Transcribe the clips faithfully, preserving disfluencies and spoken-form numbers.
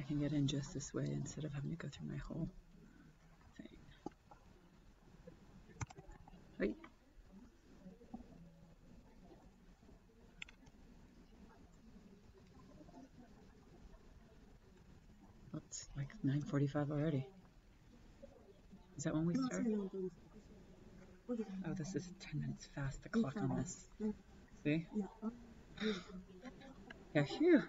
can get in just this way instead of having to go through my whole thing. Wait. Oh, it's like nine forty-five already. Is that when we start? Oh, this is ten minutes fast, the clock on this. See? Yeah, phew.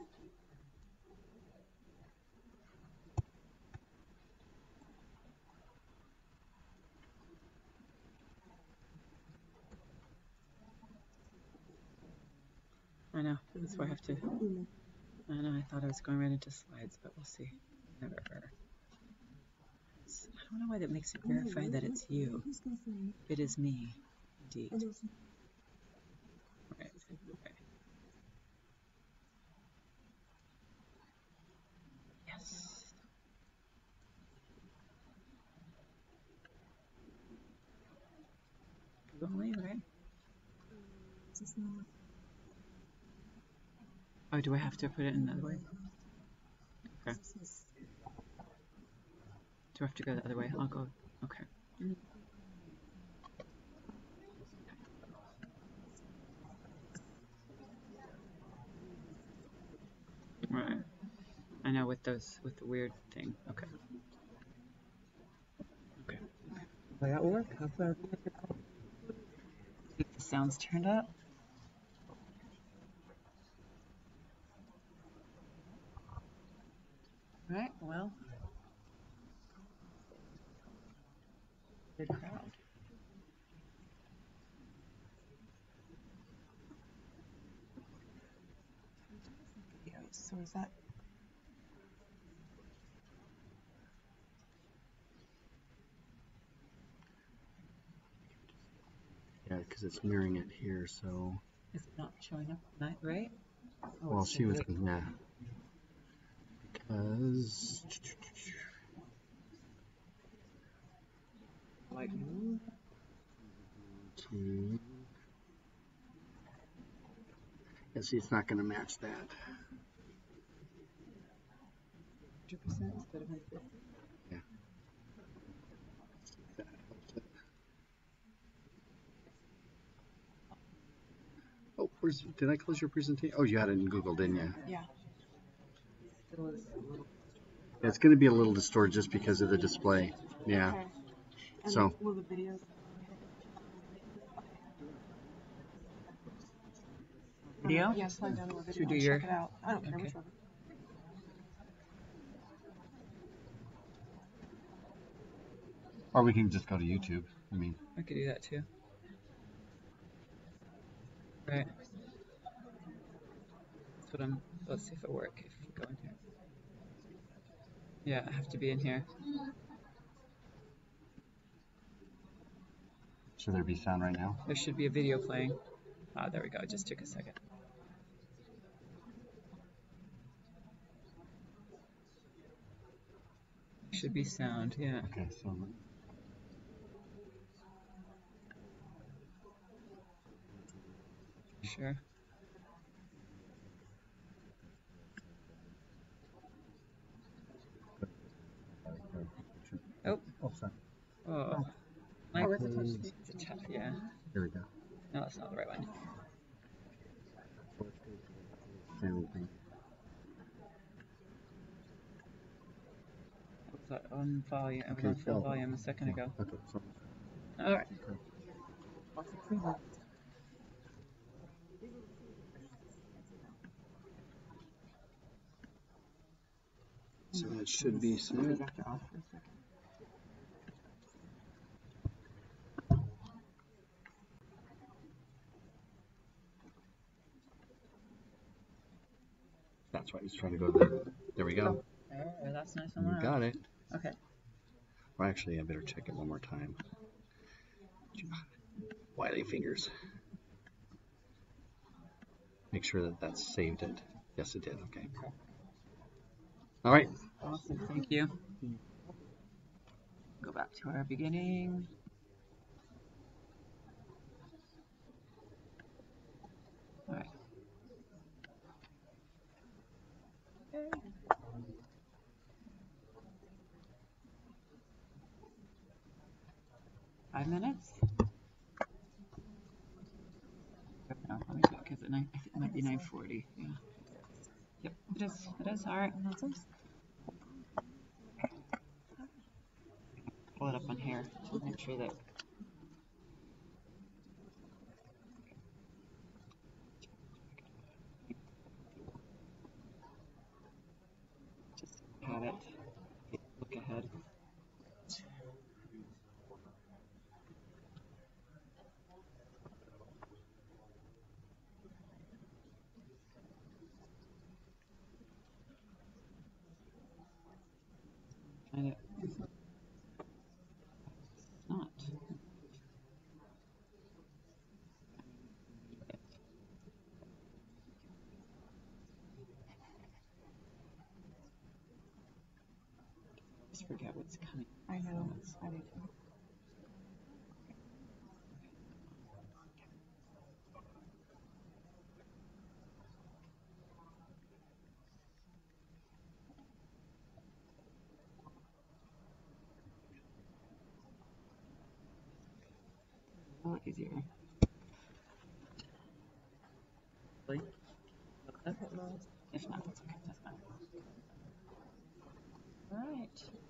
I know, that's why I have to. I know, I thought I was going right into slides, but we'll see. Never are. I don't know why that makes it verify that it's you. It is me, indeed. Right. Okay. Yes. Only, right? Oh, do I have to put it in the other way? Okay. Do I have to go the other way? I'll go. Okay. Right. I know with those, with the weird thing. Okay. Okay. Will that work? How far? Keep the sounds turned up. Right. Well. Good crowd. Yeah, so is that? Yeah, because it's mirroring it here, so. It's not showing up, not right? Oh, well, she was, yeah. Because. Like, Two. Yeah, see, it's not going to match that. one hundred percent instead of one fifty. Yeah. See if that helps it. Oh, where's, did I close your presentation? Oh, you had it in Google, didn't you? yeah. Still is a little. Yeah, it's going to be a little distorted just because of the display. Yeah. Okay. And So. will the videos? Video? Yes, I've done a video. To do I'll your. check it out. I don't care Okay. which one. Or we can just go to YouTube. I mean, I could do that too. Right. That's what I'm. Let's see if it works. If we go in here. Yeah, I have to be in here. should there be sound right now? There should be a video playing. Ah, there we go. It just took a second. Should be sound, yeah. Okay, so. Sure. Oh. Oh, sorry. Oh. My, Oh, it's a touch screen. it's a tough, yeah. Here we go. No, that's not the right one. Same thing. I was on volume. I was Okay, on full go. volume a second ago. Okay, so. All right. Okay. So it should be set. That's why he's trying to go to the. There we go. Oh, that's nice and You loud. got it. Okay. Well, actually, I better check it one more time. Wily fingers. Make sure that that's saved it. Yes, it did. Okay. All right. Awesome. Thank you. Go back to our beginning. All right. Okay. minutes? No, let me check. Is it nine? I think it might be nine forty. Yeah. Yep, it is. It is. All right. Pull it up on here. Make sure that. Just have it. Look ahead. Find it. It's not. I just forget what's coming. I know. I do too. A lot easier. Really? If not, that's okay. That's fine. All right.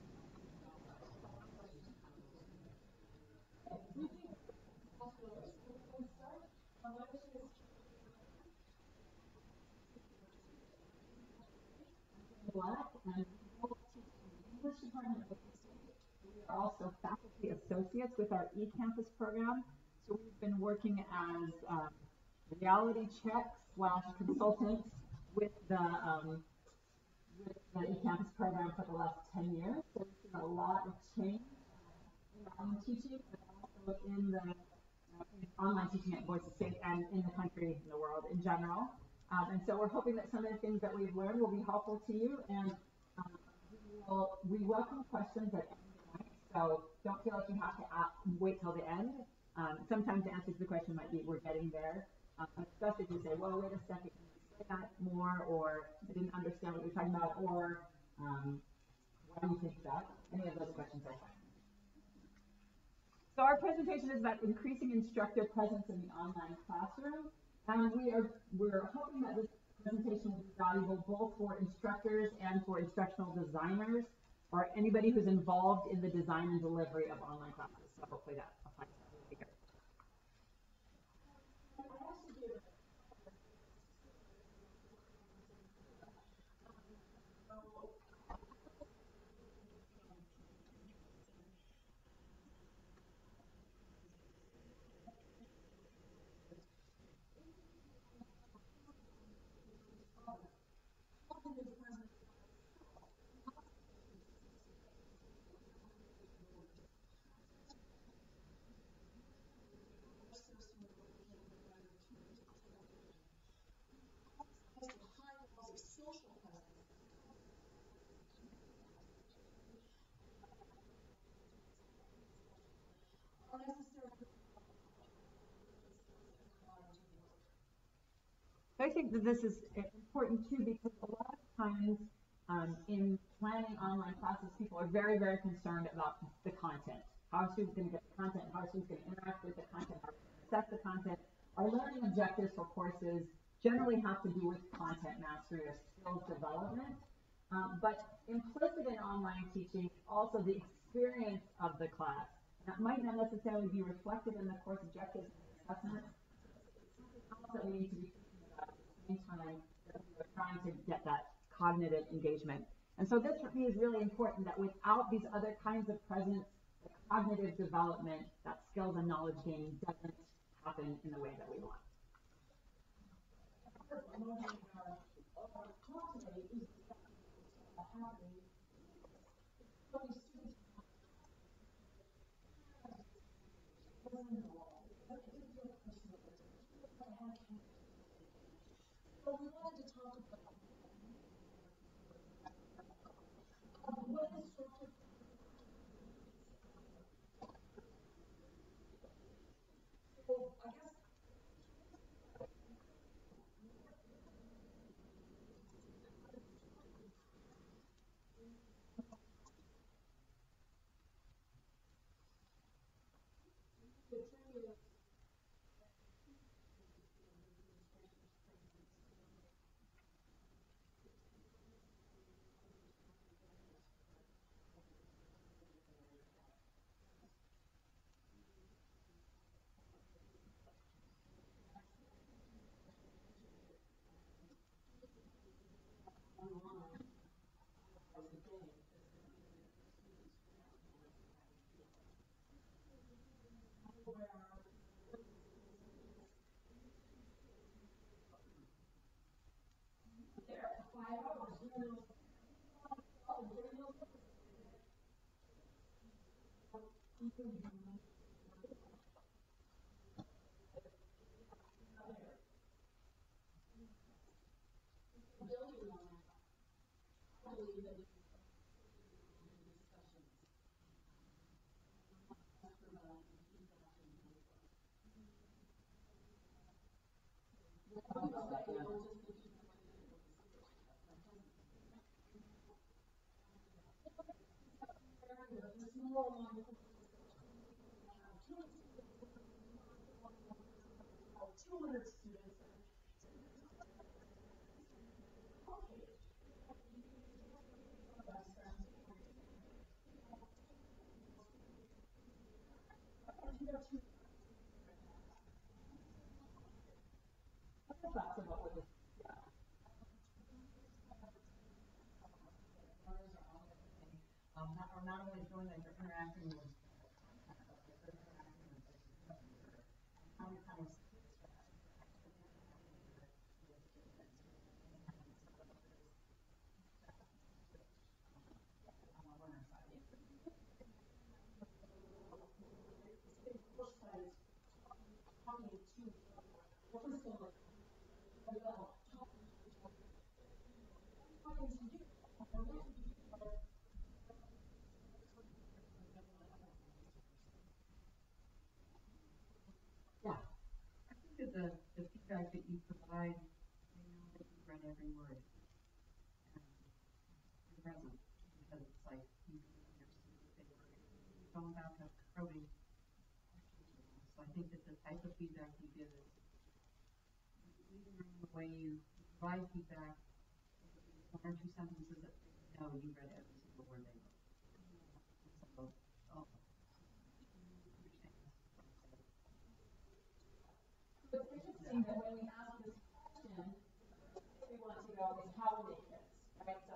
And English department. We are also faculty associates with our eCampus program. So we've been working as um, reality check slash consultants with the um, with the eCampus program for the last ten years. So we've seen a lot of change in online teaching, but also in the uh, in online teaching at Voice of State and in the country, in the world in general. Um, and so we're hoping that some of the things that we've learned will be helpful to you. And um, we will we welcome questions at any point. So don't feel like you have to ask, wait till the end. Um, sometimes the answer to the question might be we're getting there. Um, especially if you say, well, wait a second, can you say that more, or I didn't understand what you're talking about, or um, why do you think that? Any of those questions are fine. So our presentation is about increasing instructor presence in the online classroom. And we are we're hoping that this presentation will be valuable both for instructors and for instructional designers, or anybody who's involved in the design and delivery of online classes. So hopefully that applies to everybody here. I think that this is important too, because a lot of times um, in planning online classes, people are very, very concerned about the content. How are students going to get the content? How are students going to interact with the content? How are they going to assess the content? Our learning objectives for courses generally have to do with content mastery or skills development. Um, but implicit in online teaching is also the experience of the class. That might not necessarily be reflected in the course objectives and assessments. Something else that we need to be time that we are trying to get that cognitive engagement. And so this for me is really important, that without these other kinds of presence, the cognitive development, that skills and knowledge gaining doesn't happen in the way that we want. So we wanted to talk about um, what instructor so I guess Thoughts about what this um, not, or not only doing that, they're interacting with how many times yeah. I think that the, the feedback that you provide, they know that you've read every word and you're present because it's like you really understood what they were. It's all about the probing questions. So I think that the type of feedback you give is leading in the way you provide feedback, one or two sentences that they know you read every single word they wrote. So, oh, It's interesting that when we ask this question, we want to know is how many kids, right? So,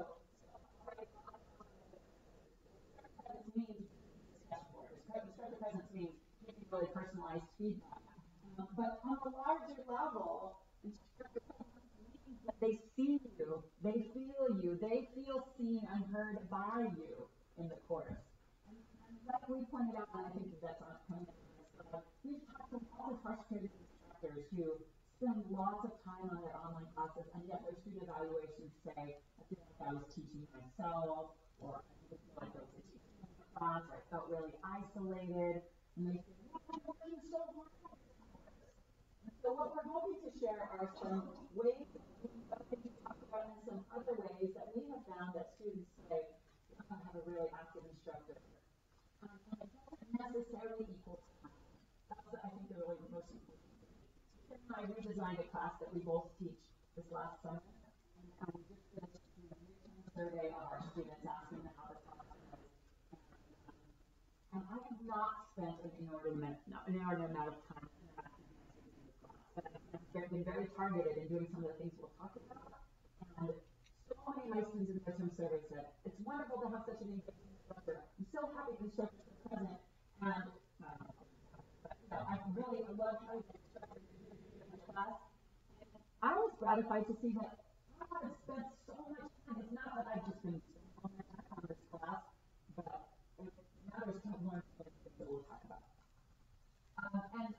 presence means discussion board. Instructor presence means giving really personalized feedback. Um, but on a larger level, instructor presence means that they see you, they feel you, they feel seen and heard by you in the course. And, and like we pointed out, and I think that's on coming up on this slide, we've talked to lots of frustrated instructors who spend lots of time on their online classes, and yet their student evaluations say, I feel like I was teaching myself, or I didn't feel like I was teaching in the class, or I felt really isolated, and they say, well, I'm working so hard on this course. And so what we're hoping to share are some ways that we talk about and some other ways that we have found that students say, I have a really active instructor. Um, and it doesn't necessarily equal time. That's, I think, the really most important thing. Tim and I redesigned a class that we both teach this last summer, and we just finished doing a real-time survey of our students, asking them how the class was. And, um, and I have not spent an inordinate, an inordinate amount of time interacting with my students in the class, but I've been very targeted in doing some of the things we'll talk about. And so many of my students in the midterm survey said, it's wonderful to have such an engaging instructor. I'm so happy the instructors are present. And um, but, you know, I really I love having the instructor in the class. And I was gratified to see that I haven't spent so much time. It's not that I've just been spending all my time on this class, but it matters to have more things that we'll talk about. Um, and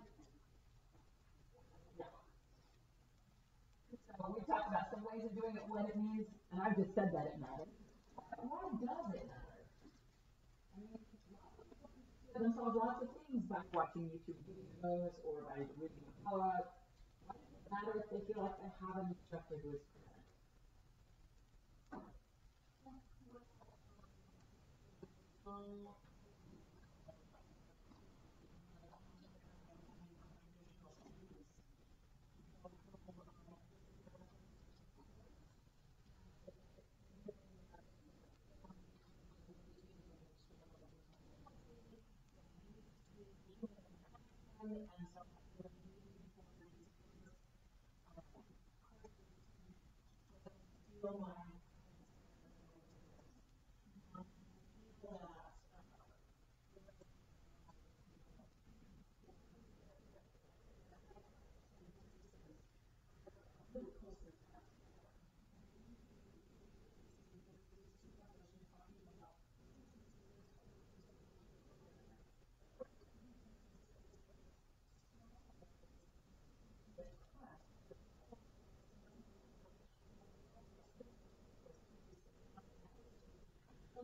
yeah. So we talked about some ways of doing it, what it means, and I've just said that it matters. Why does it matter? I mean, themselves lots of things by watching YouTube videos or by reading a book. Why does it matter if they feel like they have an instructor who is present? And so feel like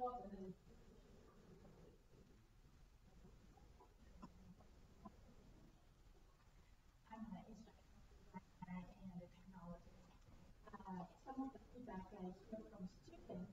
I'm an instructor and a technologist. Uh, some of the feedback I hear from students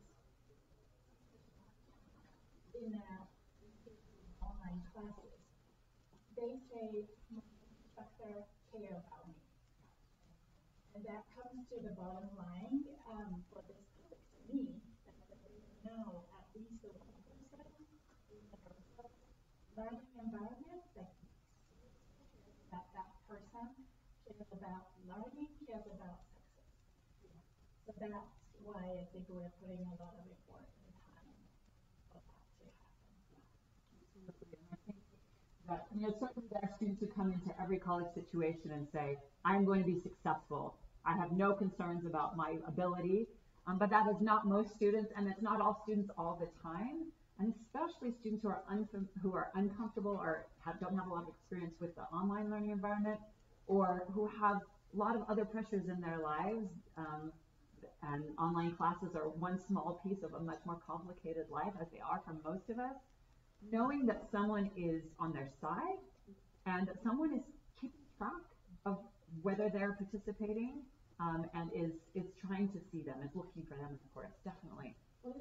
in uh, online classes, they say, my instructor care about me. And that comes to the bottom line um, for this topic to me, that they know at least the one person in their learning environment that that that person cares about learning, cares about success. So that's why I think we're putting a lot of effort and time for that to happen. Absolutely. And I think that, you know, certainly there are students who come into every college situation and say, I'm going to be successful. I have no concerns about my ability. Um, but that is not most students, and it's not all students all the time. And especially students who are unfam- who are uncomfortable or have, don't have a lot of experience with the online learning environment, or who have a lot of other pressures in their lives. Um, and online classes are one small piece of a much more complicated life, as they are for most of us. Knowing that someone is on their side and that someone is keeping track of whether they're participating um, and is, is trying to see them, is looking for them, of course, definitely.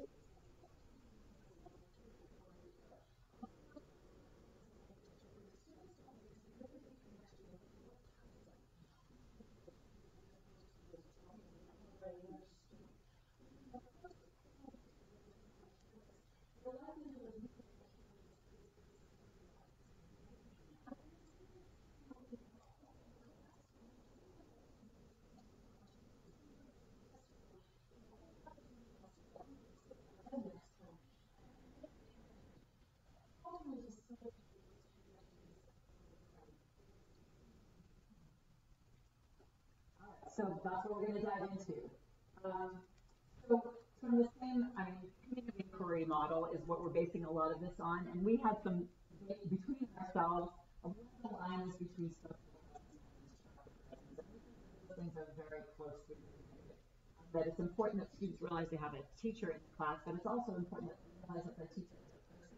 So that's what we're going to dive into. Um, so from the same, I mean, community inquiry model is what we're basing a lot of this on, and we had some debate between ourselves of what the line is between social presence and instructor presence. And those things are very closely related. That it's important that students realize they have a teacher in the class, but it's also important that they realize that the teacher is a person,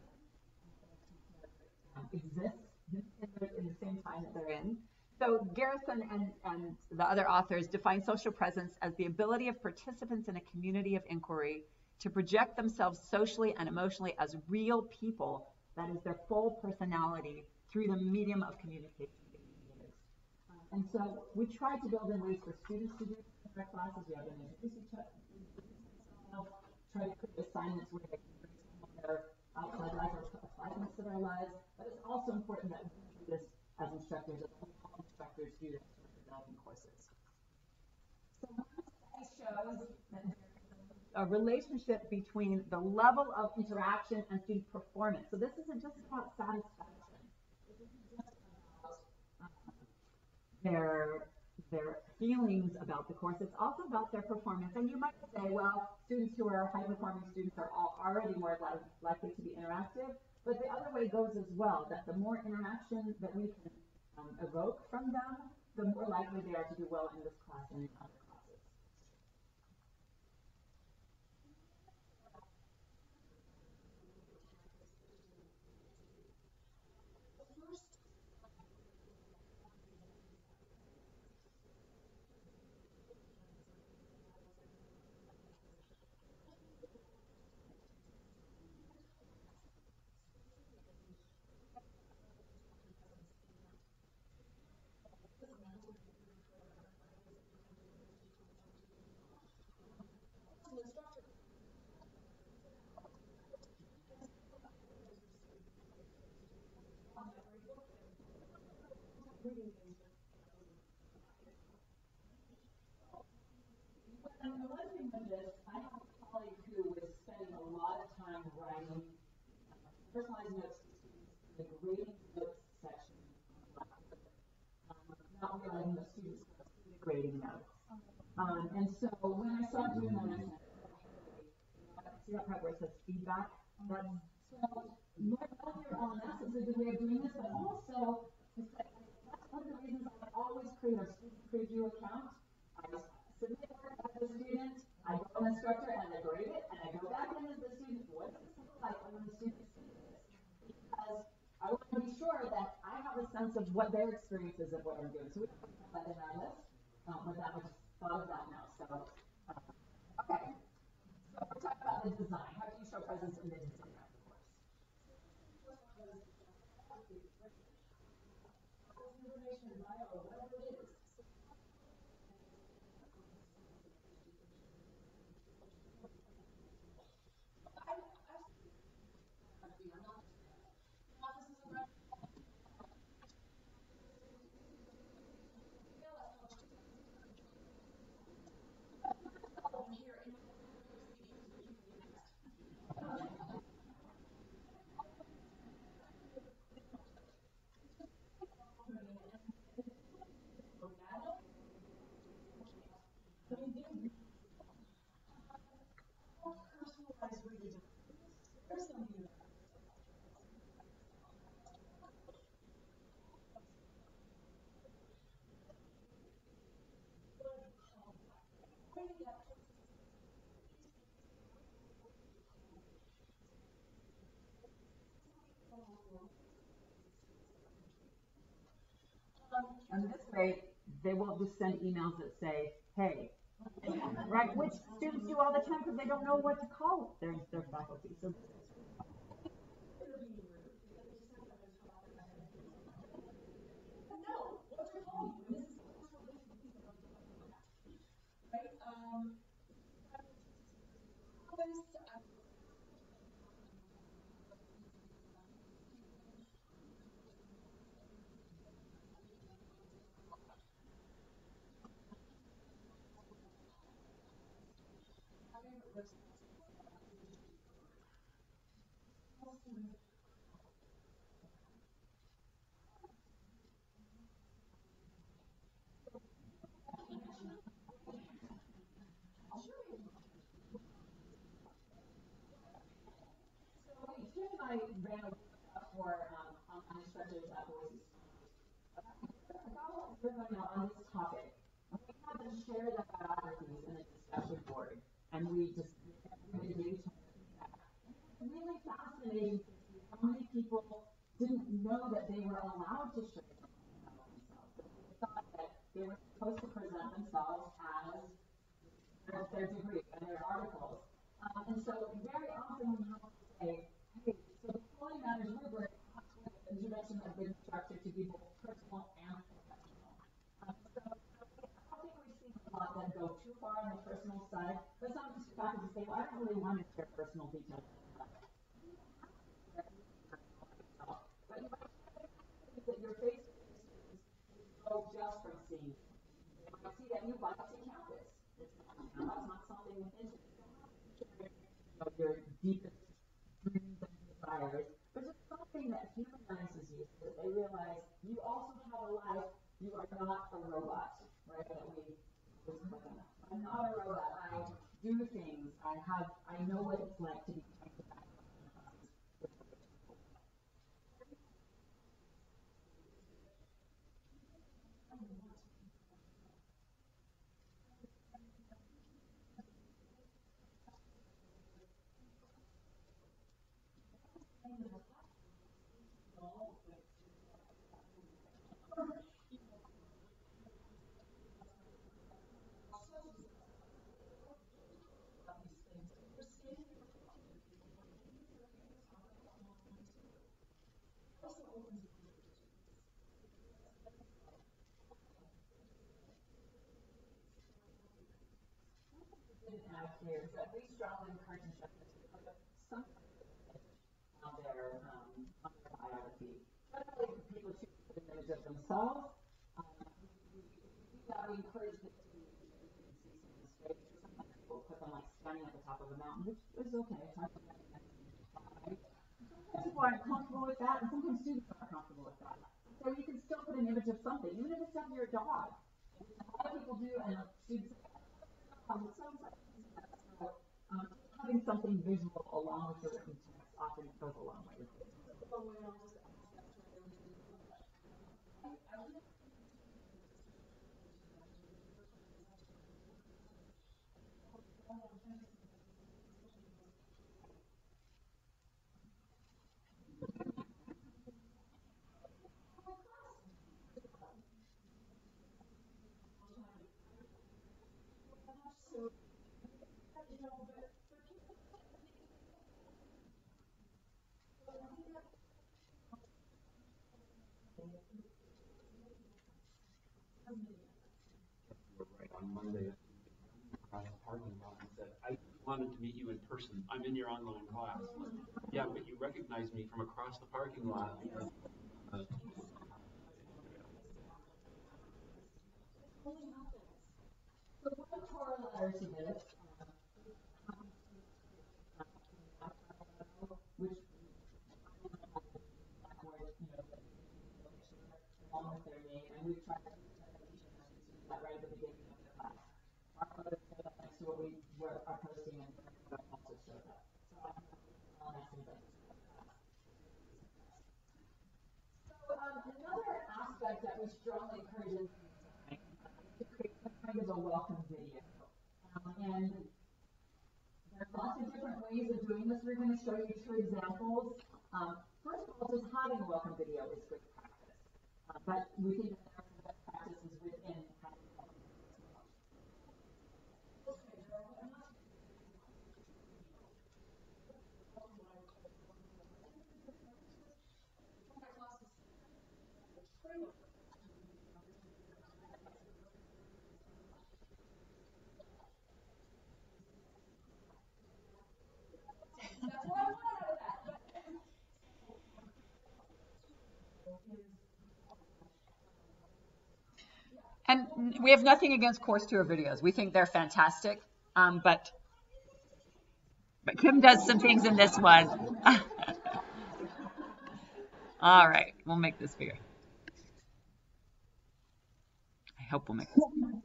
um, exists in the, in the same time that they're in. So Garrison and, and the other authors define social presence as the ability of participants in a community of inquiry to project themselves socially and emotionally as real people, that is their full personality, through the medium of communication. Um, and so we tried to build in ways for students to do this in their classes. We have them introduce each other, try to create assignments where they can bring some of their outside life or apply things to their lives. But it's also important that we do this as instructors, as all instructors do this for developing courses. So one study shows that there is a relationship between the level of interaction and student performance. So this isn't just about satisfaction. It isn't just about um, their their feelings about the course. It's also about their performance. And you might say, well, students who are high-performing students are all already more li likely to be interactive. But the other way goes as well, that the more interaction that we can um, evoke from them, the more likely they are to do well in this class and in other classes. And the one thing with this, I have a colleague who was spending a lot of time writing uh, personalized notes to students in the grading notes section on Blackboard, um, not realizing the students go through the grading notes. Um, and so when I saw doing that, I said, okay, you know, see that part where it says feedback? That's, so learn about your L M S is a good way of doing this, but also, it's like, that's one of the reasons I always create a student preview account. I submit work as a student, I go an instructor and I grade it, and I go back in as the student, what is sense of what their experience is of what I'm doing. So we don't have that in our list, um, but that I just thought of that now. So, uh, okay. So we're talking about the design. How do you show presence in the design of the course? Information, bio, whatever it is. And this way, they won't just send emails that say, hey, right? Which students do all the time because they don't know what to call their, their faculty. So Tim and I ran a workshop for um, online instructors at Boise about everybody on this topic. And we had them share their biographies in a discussion board, and we just everybody gave each other feedback. It's really fascinating to see how many people didn't know that they were allowed to share something about themselves. They thought that they were supposed to present themselves as their, their degree and their articles. Um, and so very often we have to say, hey, so the quality matters rubric has to have an introduction of the instructor to be both personal and professional. Um, so I don't think we've seen a lot that go too far on the personal side, but some faculty say, well, I don't really want to share personal details. But you might think that your face-to-face students go just from seeing you. They might see that you like to campus. It's not, you know, that's not something within you. You know, your deepest dreams and desires, but just something that humanizes you so that they realize you also have a life. You are not a robot, right? That we was talking about. I'm not a robot. I do things. I have. I know what it's like to be typed back in classes with other people. Here, but we strongly encourage instructors to put some on their um, on their biography. Generally, people choose to put an image of themselves. Um, we, we, if we do that, we encourage them to be so that you can see some of the strengths. So sometimes people put them like standing at the top of a mountain, which is okay. It's hard to recognize them. Right? Sometimes people aren't comfortable with that, and sometimes students aren't comfortable with that. So you can still put an image of something, even if it's of your dog. Which a lot of people do, and students say, oh, it sounds like so, um, having something visual along with the written text often goes a long way with it. Right on Monday, across the parking lot and said, I wanted to meet you in person. I'm in your online class. Yeah, but you recognize me from across the parking lot. Uh, So one corollary to this, which you know, along with their name, and we've tried to do that right at the beginning of the class. Our photos show that next to what we were, are posting, and also show that. So I'm not asking that. So um, another aspect that we strongly encourage is to create some kind of a welcome video. Um, and there's lots of different ways of doing this. We're going to show you two examples. Um, first of all, just having a welcome video is good practice. Uh, but we think that there are some best practices within having a welcome video as well. And we have nothing against course tour videos. We think they're fantastic. Um, but, but Kim does some things in this one. All right, we'll make this bigger. I hope we'll make this bigger.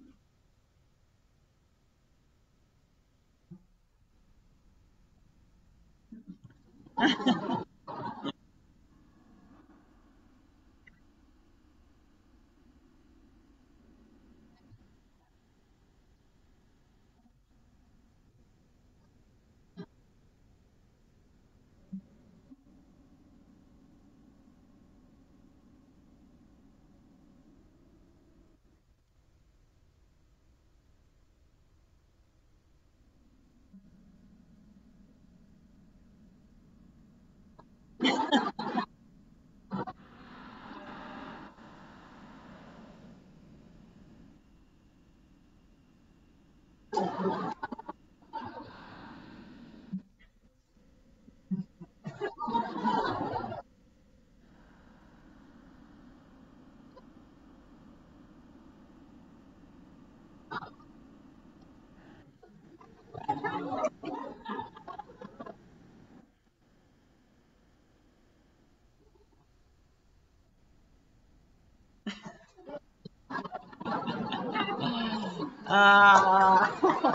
Uh,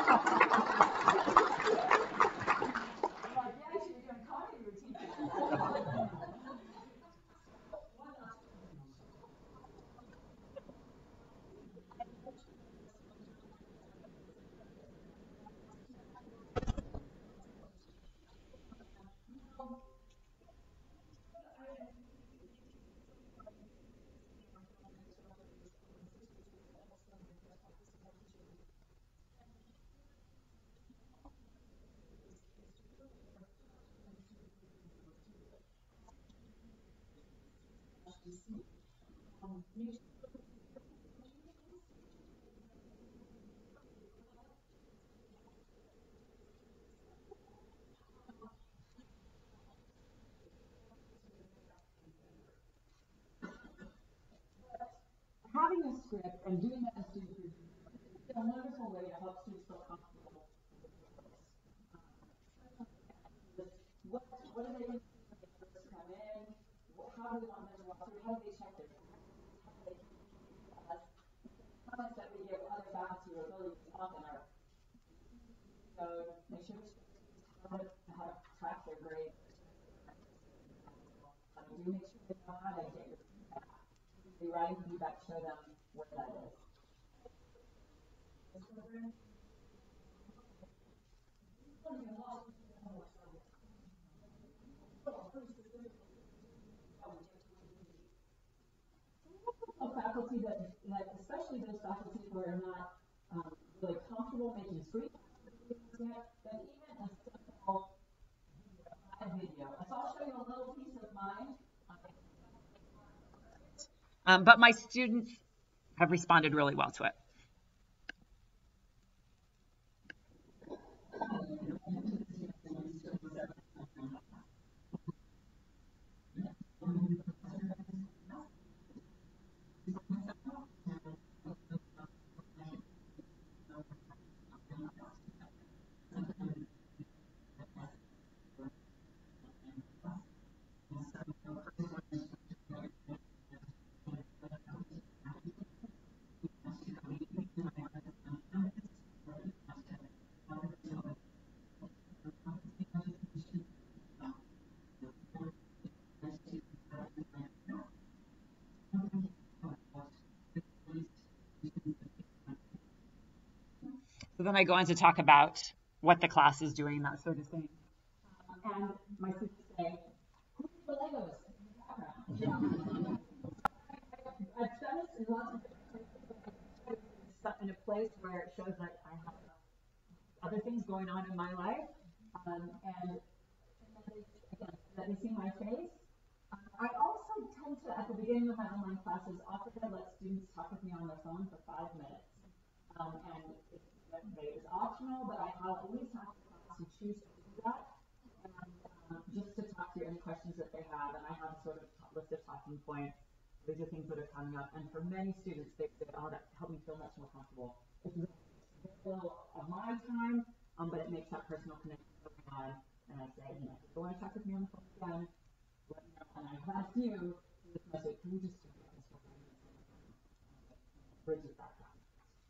Having a script and doing that in student review is a wonderful way to help students feel comfortable with the course. What, what are they going to do when they first come in? How do we want them to walk through? How do they check their taxes? How do they uh, comments that we give other faculty or affiliates often are, so make sure how to, how to track their grades. Um, do make sure they know how to get your feedback. Be writing feedback, show them what that is. Faculty that, that, especially those faculty who are not um, really comfortable making Um, but my students have responded really well to it. So then I go on to talk about what the class is doing, that sort of thing. And my students say, who's the Legos in the background? I've done this in lots of different places, but in a place where it shows that I have other things going on in my life, um, and again, let me see my face. Um, I also tend to, at the beginning of my online classes, offer to let students talk with me on their phone for five minutes. Um, and it's, it's optional, but I have at least half the class who choose to do that, and um, just to talk through any questions that they have. And I have a sort of list of talking points. These are things that are coming up. And for many students, they say, oh, that helped me feel much more comfortable. It's very little of my time, um, but it makes that personal connection going on. And I say, you know, if you want to talk with me on the phone again, let me know. And I've asked you this message, can we just talk about this for five minutes on the phone? Bridge it back down.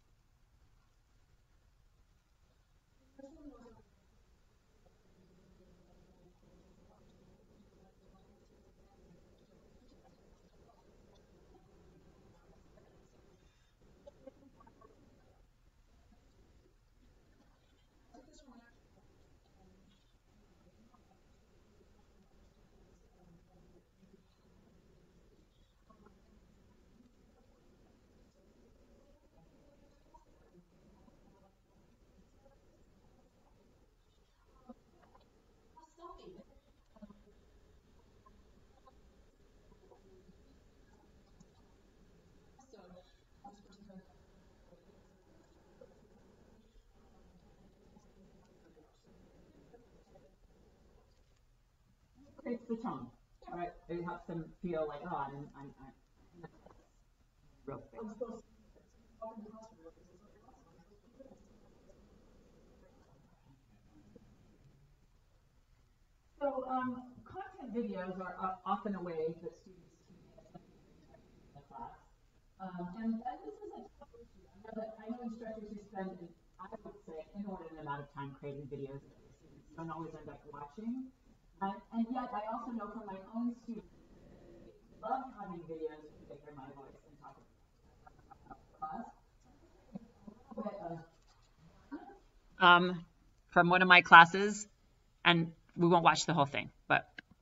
Creates the tone, right? It helps them feel like, oh, I'm, I'm, I'm real space. So um, content videos are uh, often a way that students can get something in the class. Um, and, and this is a tough issue. I know that I know instructors who spend, an, I would say, an inordinate amount of time creating videos that the students don't always end up watching. And, and yet, I also know from my own students that they love having videos where they hear my voice and talk about class. A little bit of Um, from one of my classes, and we won't watch the whole thing, but.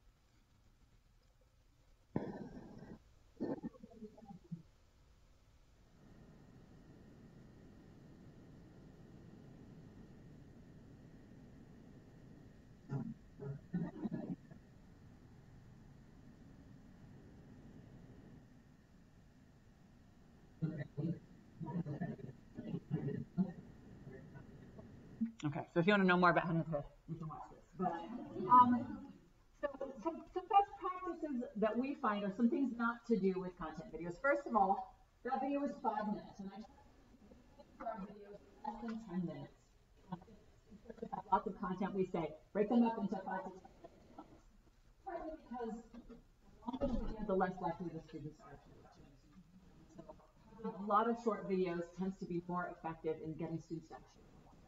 Okay, so if you want to know more about how to, you can watch this. But, um, so some, some best practices that we find are some things not to do with content videos. First of all, that video is five minutes, and I try to make our videos less than ten minutes. Um, if we have lots of content, we say break them up into five to ten minutes. Partly because the longer the video, the less likely the students are to watch it. So a lot of short videos tends to be more effective in getting students to actually.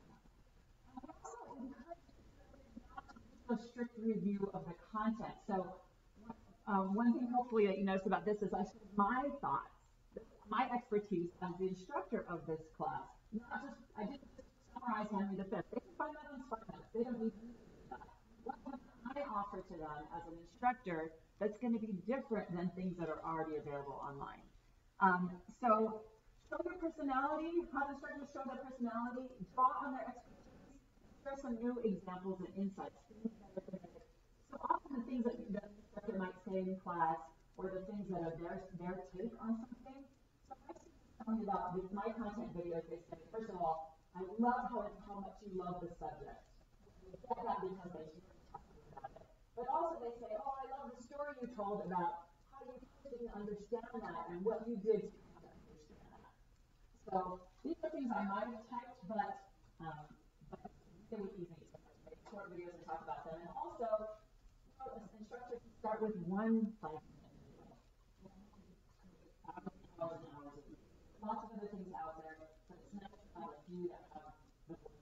A strict review of the content. So um, one thing hopefully that you notice about this is I shared my thoughts, my expertise as the instructor of this class. Not just, I didn't just summarize Henry the Fifth. They can find that on SparkNotes. They don't need to do that. What can I offer to them as an instructor that's going to be different than things that are already available online? Um, so show their personality, have instructors show their personality, draw on their expertise. Share some new examples and insights. So often the things that the instructor might say in class or the things that are their, their take on something. So my students tell me about with my content videos, they say, first of all, I love how, how much you love the subject. I get that because they hear me talking about it. But also they say, oh, I love the story you told about how you didn't understand that and what you did to kind of understand that. So these are things I might have typed, but, um, but it's really easy to make short videos and talk about them. And also, you know, an instructor can start with one five minute video. Hours and hours and hours of videos. Lots of other things out there, but it's nice to have a few that have the voice.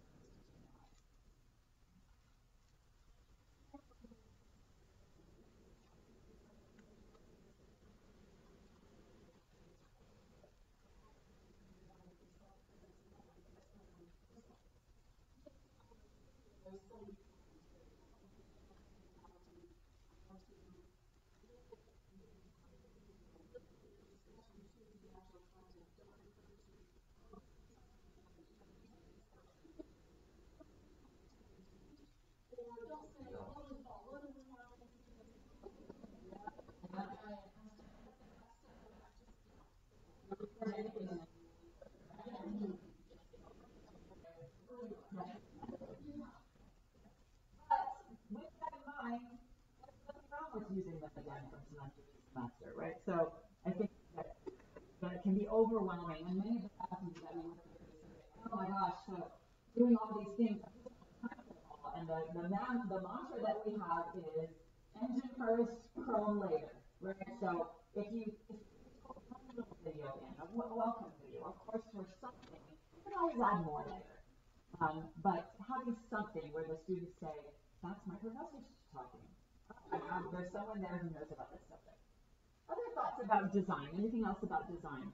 With that in mind, there's nothing wrong with using them again from semester to semester, right? So I think that, that it can be overwhelming, and many of the classes that we work with say, oh my gosh, so doing all these things, I just don't have time for it all. And the, the, man, the mantra that we have is engine first, Chrome later, right? So if you, if you put one little video in, a welcome video, of course for something, you can always add more later. Um, but having something where the students say, that's my professor talking. Um, there's someone there who knows about this subject. Other thoughts about design? Anything else about design?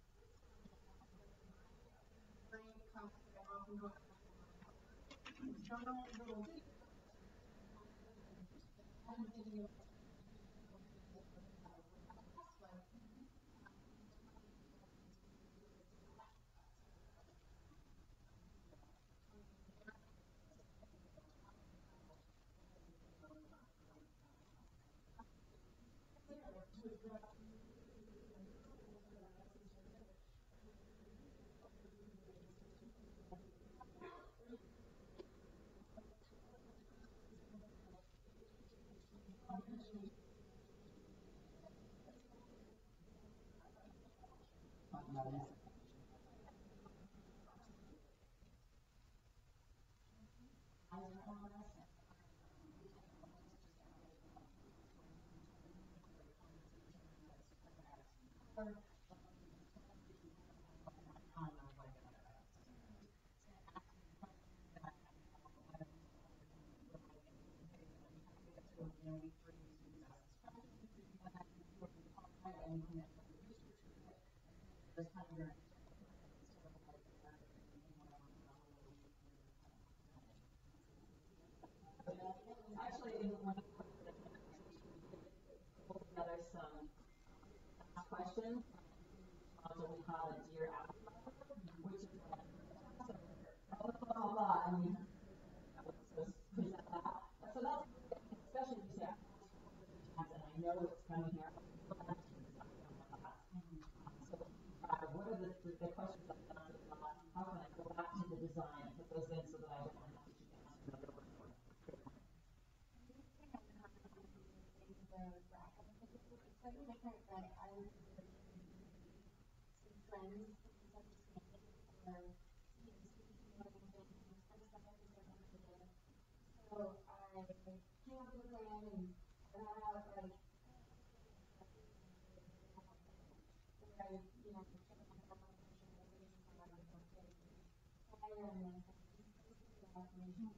Actually, in one of the presentations, we did pull together some past questions, and we have a dear avatar, which is like, blah, blah, blah, blah, and we have to present that. So that's a good thing, especially if you say, and I know it's coming here. So, uh, what are the, the, the questions that I asked a lot? How can I go back to the design and put those in so that I don't have to keep asking another one? Good point. Slightly different, but I would some friends or you know, speaking of things and stuff like that. So I came up with a plan and I got out like where I, you know, checked myself on social media and stuff like that. And then I information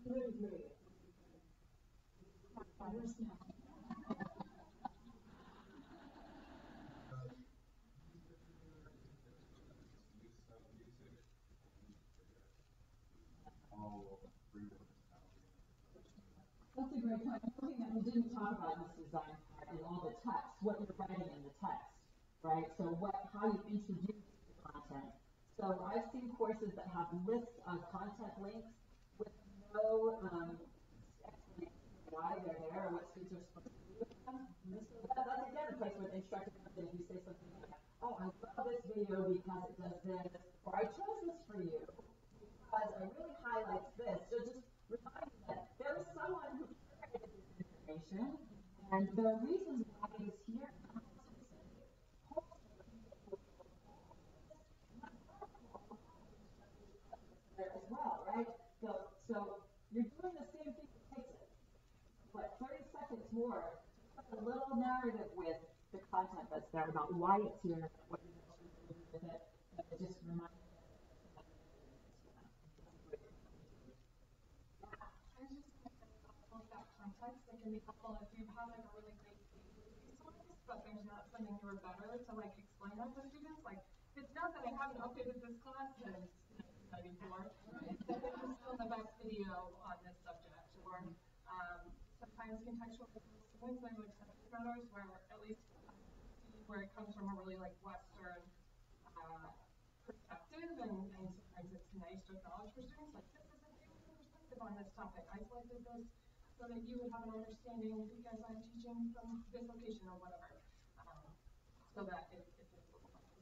That's a great point. One thing that we didn't talk about in this design part is all the text, what you're writing in the text, right? So what, how you introduce the content. So I've seen courses that have lists of content links with no um, explanation of why they're there or what students are supposed to do with them. And so that, that's again a place where the instructor comes in and you say something like, oh, I love this video because it does this, or I chose this for you because it really highlights this. So just remind you that there is someone who curated this information, and there are reasons why it is here. There as well, right? So, so you're doing the same thing. It takes it, what, thirty seconds more to put a little narrative with the content that's there about why it's here, what you're going to do with it, and it just reminds you. Context that can be helpful if you've had like a really great resource, but there's not something newer better to like explain that to students. Like it's not that I haven't updated this class since ninety-four, it's that this is still the best video on this subject. Or um, sometimes contextual students are like subject matters where at least see where it comes from a really like Western uh, perspective, and, and sometimes it's nice to acknowledge for students like this is a different perspective on this topic. I selected this so that you would have an understanding because I'm teaching from this location or whatever, um, so that it, it fits a little bit.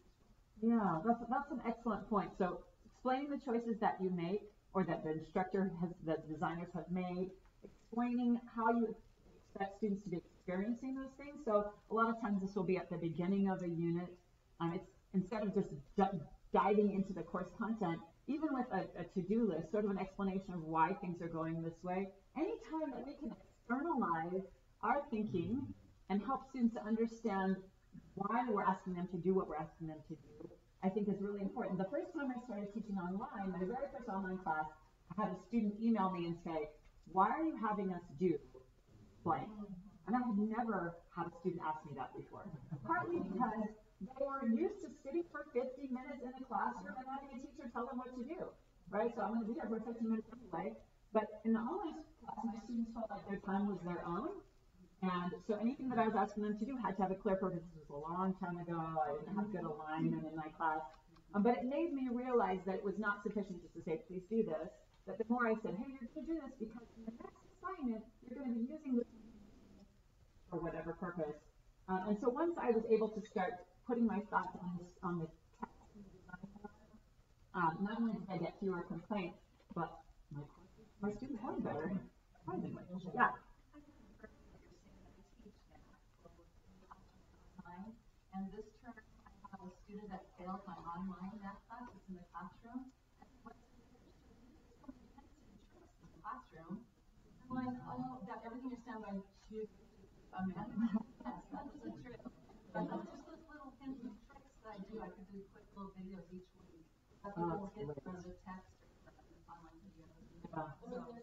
Yeah, that's, that's an excellent point. So explaining the choices that you make or that the instructor has, that designers have made, explaining how you expect students to be experiencing those things. So a lot of times this will be at the beginning of a unit. Um, it's instead of just d- diving into the course content, even with a, a to-do list, sort of an explanation of why things are going this way. Anytime that we can externalize our thinking and help students to understand why we're asking them to do what we're asking them to do, I think is really important. The first time I started teaching online, my very first online class, I had a student email me and say, why are you having us do blank? And I had never had a student ask me that before. Partly because they were used to sitting for fifty minutes in a classroom and having a teacher tell them what to do, right? So I'm going to be there for fifteen minutes anyway. But in the online class, my students felt like their time was their own. And so anything that I was asking them to do had to have a clear purpose. This was a long time ago. I didn't have good alignment in my class. Um, but it made me realize that it was not sufficient just to say, please do this. That the more I said, hey, you're going to do this because in the next assignment, you're going to be using this for whatever purpose. Uh, and so once I was able to start putting my thoughts on this, on the text and design part, um, not only did I get fewer complaints, but my, my students learned better. Yeah. And this term, I have a student that failed my online math class. It's in the classroom. And what's in the classroom? I'm like, oh, that everything you're saying, like, shoot, um, yes, that wasn't true. But um, just those little hints and tricks that I do. I could do quick little videos each week. That people get from the text or from the online videos. Yeah. So,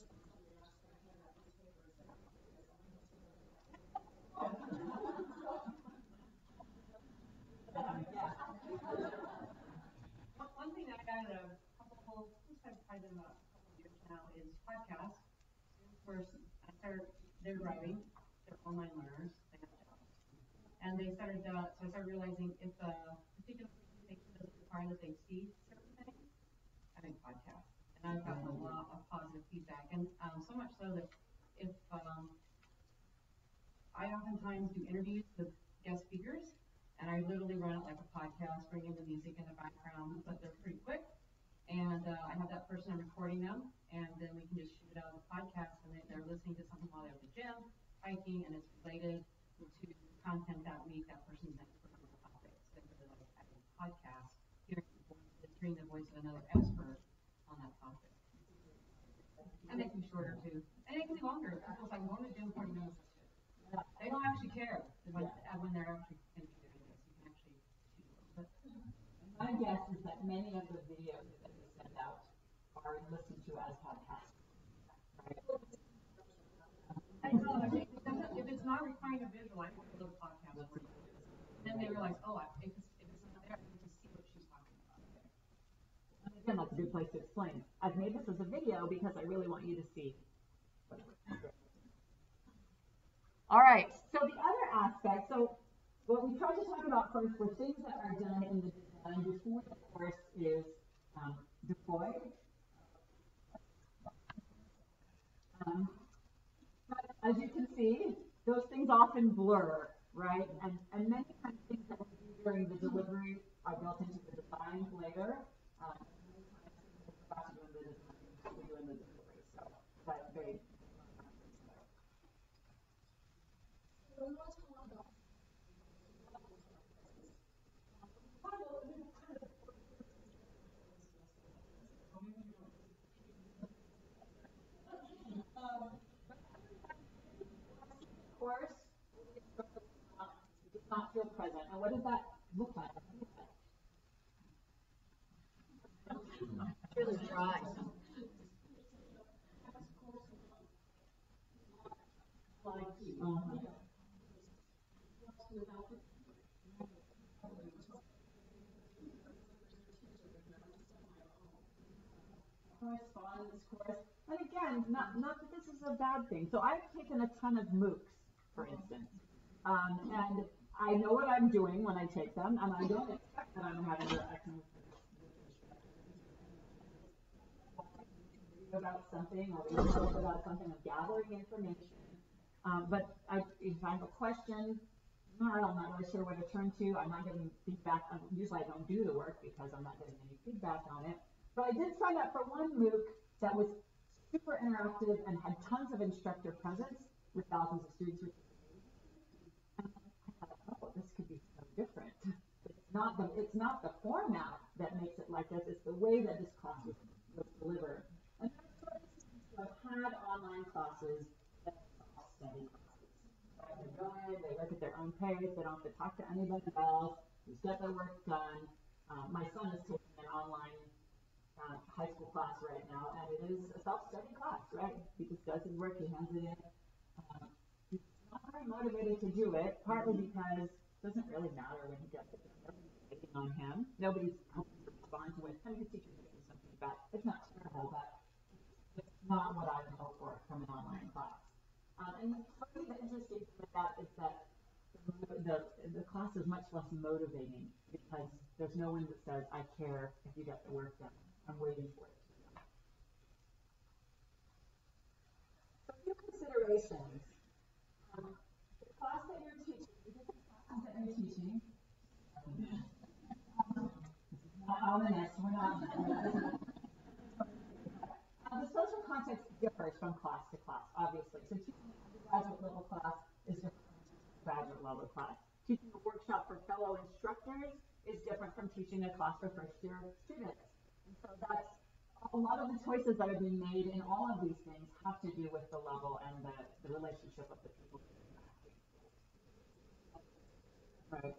one thing that I got a couple, I've tried them about a couple of years now is podcasts. First, I started, they're writing, they're online learners, they have jobs. And they started, uh, so I started realizing if a particular presentation doesn't require that they see certain things, I make podcasts. And I've gotten a lot of positive feedback. And um, so much so that if um, I oftentimes do interviews with guest speakers, and I literally run it like a podcast, bring in the music in the background, but they're pretty quick. And uh, I have that person recording them, and then we can just shoot it out of the podcast, and they, they're listening to something while they're at the gym, hiking, and it's related to the content that week. That person's an expert on the topic. So they really like having a podcast, hearing the voice, hearing the voice of another expert on that topic. And they can be shorter too. And they can be longer. People's like, going to the gym forty minutes. They don't actually care when, when they're actually going to be doing this. You can actually shoot a little bit. My guess is that many of the videos that we send out are listened to as podcasts. I know, if it doesn't, if it's not requiring a visual, I can build a podcast for you. Then they realize, oh, I- if it's, if it's not there, I can see what she's talking about. And again, that's a good place to explain. I've made this as a video because I really want you to see. All right, so the other aspect, so what we tried to talk about first were things that are done in the design before the course is um, deployed. Um, but as you can see, those things often blur, right? And, and many times things that we do during the delivery are built into the design later. Um, many times we forgot to do in the design, we do in the delivery. So that they. So we want to talk about course, does not feel present. And what does that look like? It's really dry. Uh-huh. Correspondence course. And again, not, not that this is a bad thing. So I've taken a ton of MOOCs, for instance. Um, and I know what I'm doing when I take them, and I don't expect that I'm having to about something or read about something or gathering information. Um, but I, if I have a question, no, I'm not really sure where to turn to. I'm not getting feedback. Um, usually I don't do the work because I'm not getting any feedback on it. But I did sign up for one MOOC that was super interactive and had tons of instructor presence with thousands of students. And I thought, oh, this could be so different. It's not the it's not the format that makes it like this. It's the way that this class was, was delivered. And there are students who have had online classes that are study classes. Right? They go in, they work at their own pace, they don't have to talk to anybody else, just get their work done. Um, my son is taking an online uh, high school class right now, and it is a self-study class, right? He just does his work, he hands it in. Um, he's not very motivated to do it, partly because it doesn't really matter when he gets it. Nobody's waiting on him. Nobody's hoping to respond to it. I mean, his teacher's doing something back. It's not terrible, but it's not what I would hope for from an online class. Um, and for me, the interesting thing with that is that the, the, the class is much less motivating because there's no one that says, I care if you get the work done. I'm waiting for it. So a few considerations. Um, the class that you're teaching, the different classes that you're teaching. Um, not ominous, we're not. Uh, the social context differs from class to class, obviously. So teaching an undergraduate level class is different from teaching a graduate level class. Teaching a workshop for fellow instructors is different from teaching a class for first year students. And so that's a lot of the choices that are being made in all of these things have to do with the level and the, the relationship of the people. Right.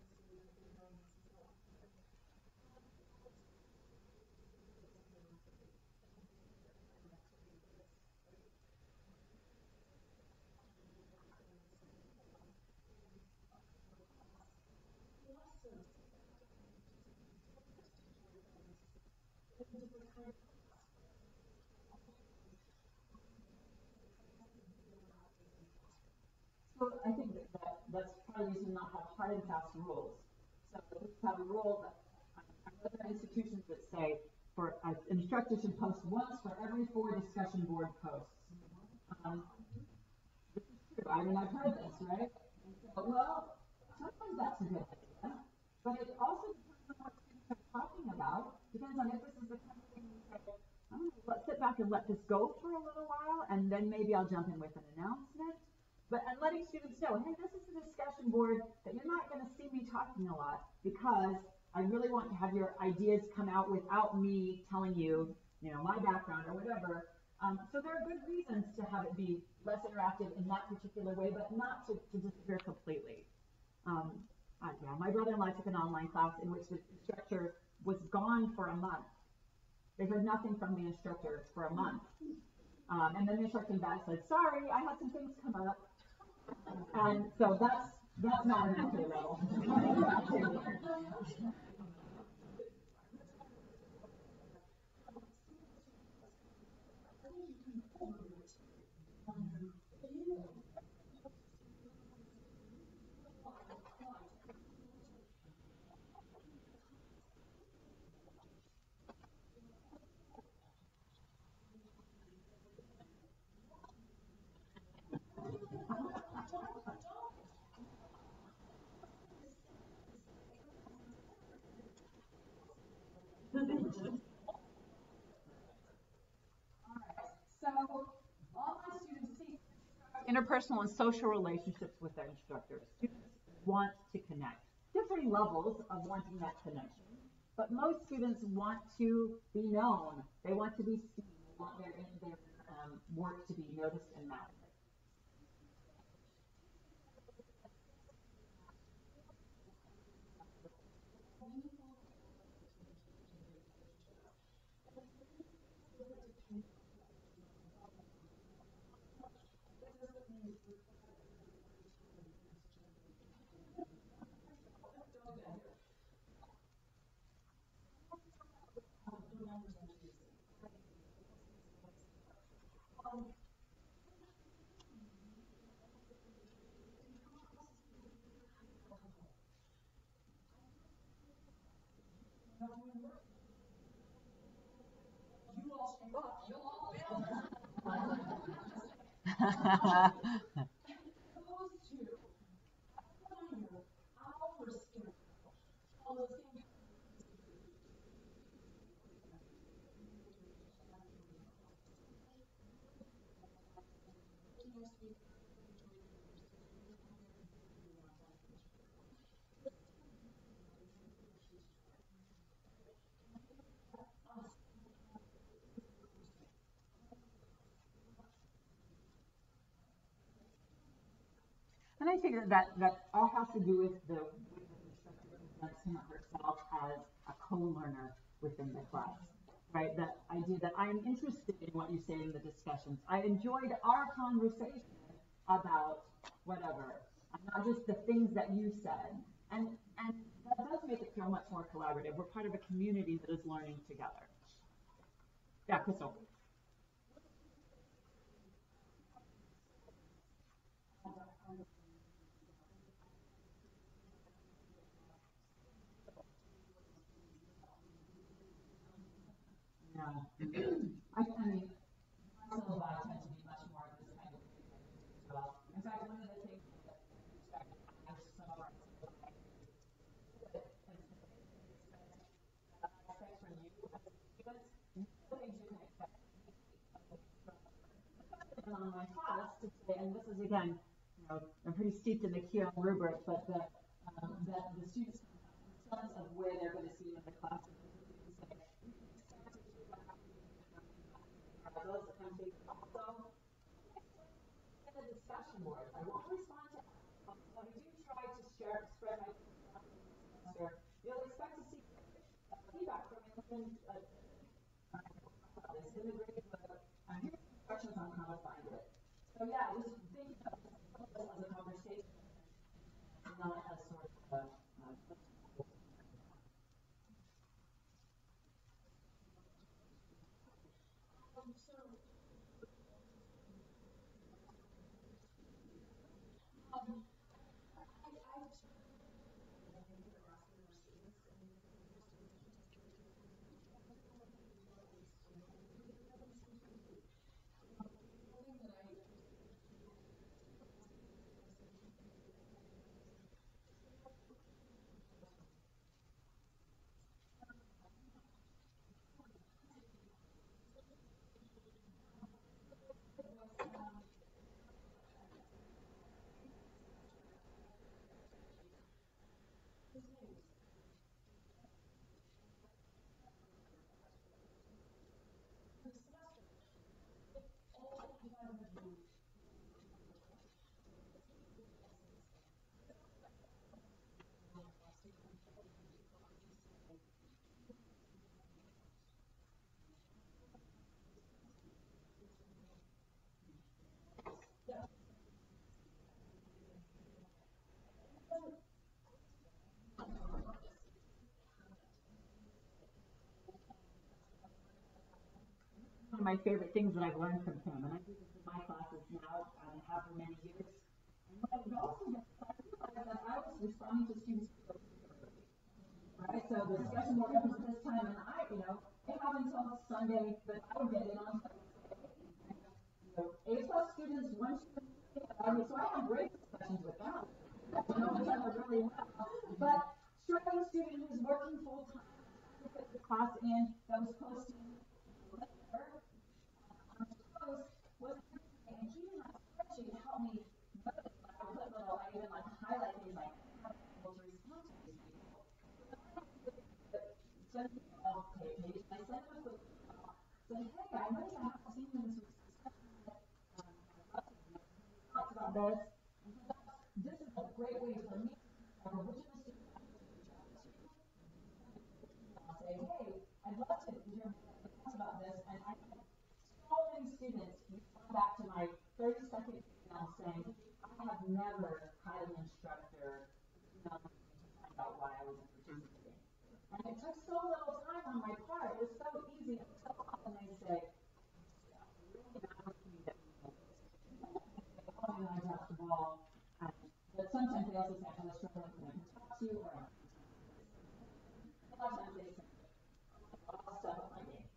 So I think that, that that's part of the reason to not have hard and fast rules. So we have a rule that I know there are institutions that say for uh, an instructor should post once for every four discussion board posts. Um, this is true. I mean, I've heard this, right? And so, well, sometimes that's a good idea, but it also depends on what students are talking about. Depends on if this is the kind of thing you say, I'm going to let, sit back and let this go for a little while, and then maybe I'll jump in with an announcement. But and letting students know, hey, this is a discussion board that you're not going to see me talking a lot because I really want to have your ideas come out without me telling you, you know, my background or whatever. Um, so there are good reasons to have it be less interactive in that particular way, but not to, to disappear completely. Um, uh, yeah, my brother-in-law took an online class in which the instructor was gone for a month. They heard nothing from the instructor for a month. Um, and then the instructor back said, sorry, I had some things come up. And so that's, that's not an okay level. So all my students see interpersonal and social relationships with their instructors. Students want to connect. Differing levels of wanting that connection, but most students want to be known. They want to be seen. They want their, their um, work to be noticed and mattered. And I figure that that all has to do with the way the instructor presents him or herself as a co-learner within the class, right? That idea that I'm interested in what you say in the discussions. I enjoyed our conversation about whatever, not just the things that you said. And and that does make it feel much more collaborative. We're part of a community that is learning together. Yeah, Crystal. Yeah. I, I mean, myself, I tend to be much more of this kind of thing as well. In fact, one of the things that I summarize in my that I expect from you as students, the things you can expect from on my class to say, and this is again, you know, I'm pretty steeped in the Q M rubric, but the, um, that the students have a sense of where they're going to see in the class. Those kind of things. Also, in the discussion board, I won't respond to but I do try to share, spread my semester. You'll expect to see uh, feedback from me in, uh, this in the grade book. Uh, here's some questions on how to find it. So yeah, just think of this as a conversation, not as sort of a, uh, of my favorite things that I've learned from him, and I do this in my classes now, and have for many years. And what I would also get, I realized that I was responding to students right? So the discussion board opens at this time, and I, you know, I have until Sunday that I would get in on you know, A plus students, one student, I mean, so I have great discussions with them. You know each other really well. But struggling student who's working full time, trying to get the class in, that was posting later on his post, was and he in that spreadsheet helped me notice, like I put little, I even like highlight things like how to be able to respond to these people. Send me a page, and I sent him a quick email saying, hey, I know you haven't seen this discussion that um, talked about this, and perhaps this is a great way for me to discover which of the students I can reach out to. I'll say, hey, I'd love to hear more thoughts about this, and I had so many students respond back to my thirty second email saying, I have never had an instructor email me to find out why I wasn't participating. And it took so little time on my part. It was so easy. And so often they say, it really matters to me that we know this. They call me when I drop the ball. And, but sometimes they also say, I'm really struggling and I can talk to you, or I'm a lot of times they say, I'll step up my game.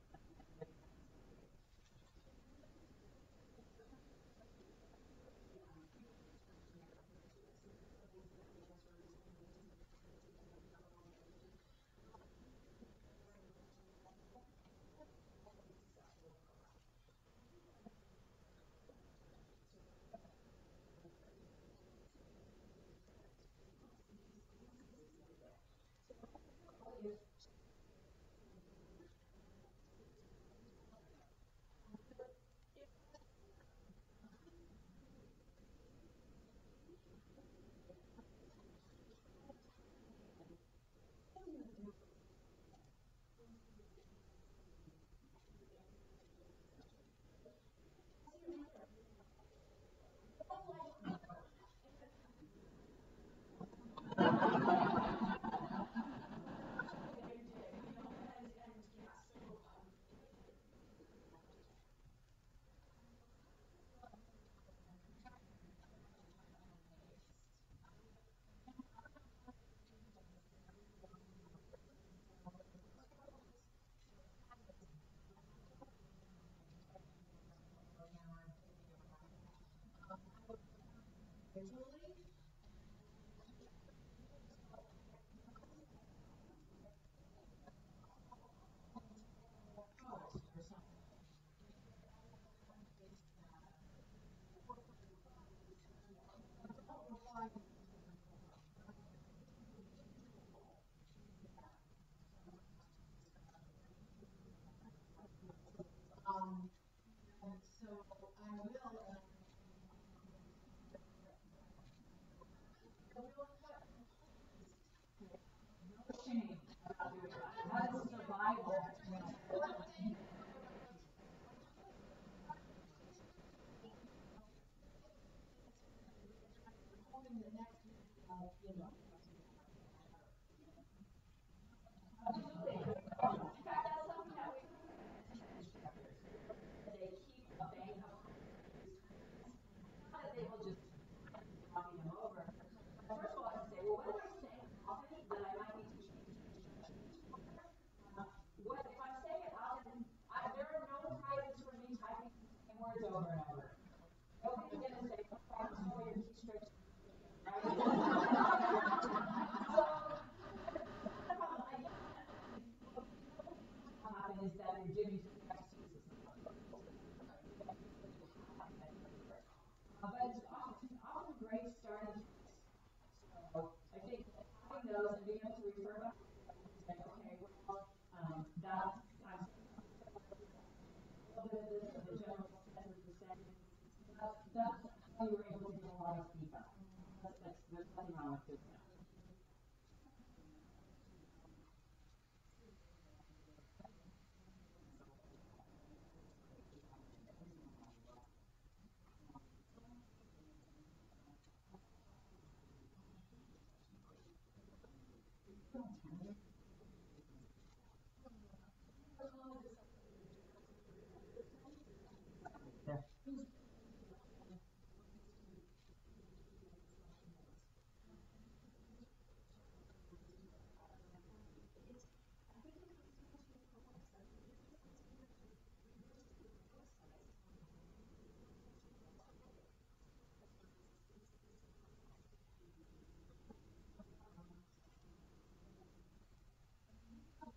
Um, and so I will, uh, No shame about doing that. That is survival. hoping that next week, uh, you know, Absolutely. In fact, that's something that we instructors. They keep a bank of not that they will just copy them over. But first of all, I say, well, what am I saying often that I might need to change? Uh, what if I'm saying it often? I, there are no prizes for me typing the same words over and over. Nobody's going to say, oh, I'm sorry, your keystrokes, right? So, happen is that you're giving too many excuses. Uh, but it's often, often great starting points. So I think that having those and being able to refer back and say, okay, well, um, that I'm a little bit of this, or the general sense is the same. That's, that's how you were able to get a lot of feedback. That's, that's, there's nothing wrong with doing that.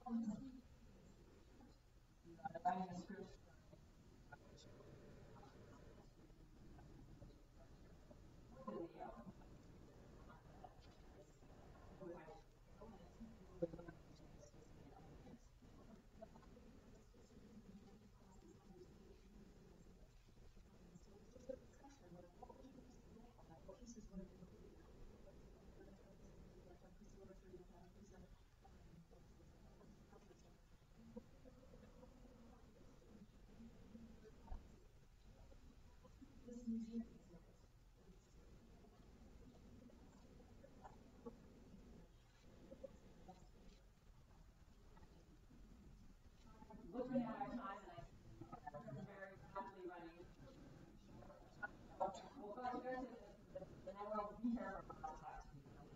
Looking at our time, and I see we're very rapidly running. We'll go to the, and I will be here for a lot of time.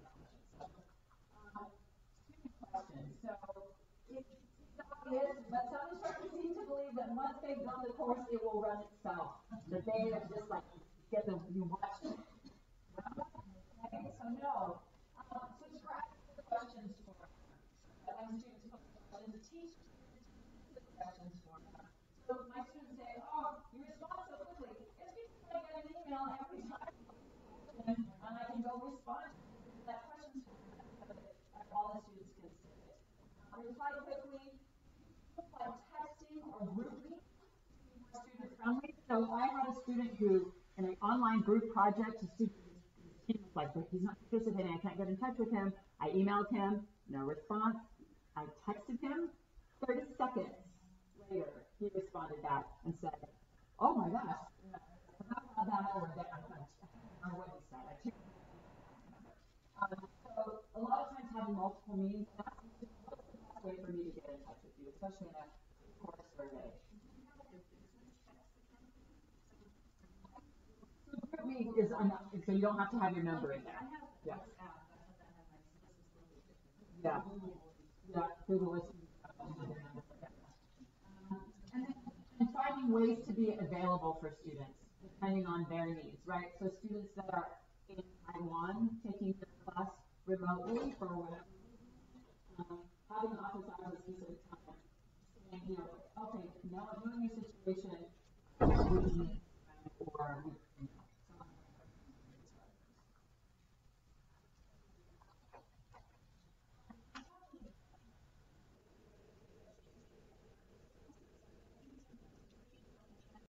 Um, student questions. So it, it's obvious, but some instructors seem to believe that once they've done the course, it will run itself. That they have just like get the you watch it. Okay, so no. Um, subscribe to the questions forum. When students post questions, teach the questions forum. So my students say, oh, you respond so quickly. It's because I get an email every time, and I can go respond to that question so that all the students can see it. Uh, reply quickly. Like texting or grouping to be more student friendly. So I had a student who, in an online group project, his student his team was like, he's not participating, I can't get in touch with him. I emailed him, no response. I texted him, thirty seconds later, he responded back and said, oh my gosh, you know, how about that or that, or what he said. I took um, so a lot of times having multiple meetings, that's the best way for me to get in touch with you, especially in a course survey. So group me is enough, so you don't have to have your number in there. Yeah. Yeah. Yeah. Google is. Um, and then and finding ways to be available for students depending on their needs, right? So students that are in Taiwan taking their class remotely for whatever, um, having office hours at specific time, saying, you know, okay, now I'm in a situation, or